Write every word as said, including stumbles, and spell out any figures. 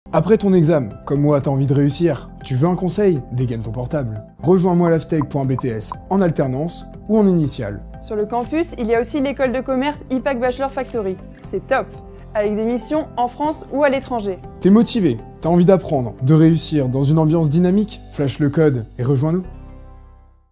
Après ton examen, comme moi t'as envie de réussir, tu veux un conseil? Dégaine ton portable. Rejoins-moi laftech point b t s en alternance ou en initiale. Sur le campus, il y a aussi l'école de commerce I P A C Bachelor Factory. C'est top, avec des missions en France ou à l'étranger. T'es motivé, t'as envie d'apprendre, de réussir dans une ambiance dynamique? Flash le code et rejoins-nous.